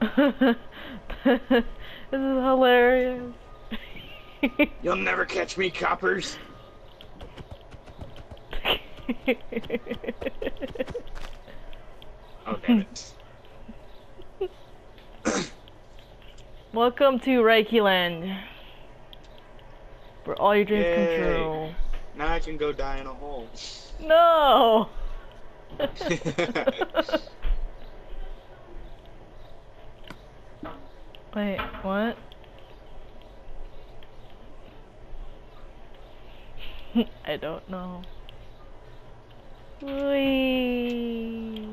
This is hilarious. You'll never catch me, coppers. Oh, damn it. Welcome to RaikiLand, where all your dreams come Yay. true. Now I can go die in a hole. No! Wait, what? I don't know. Whee!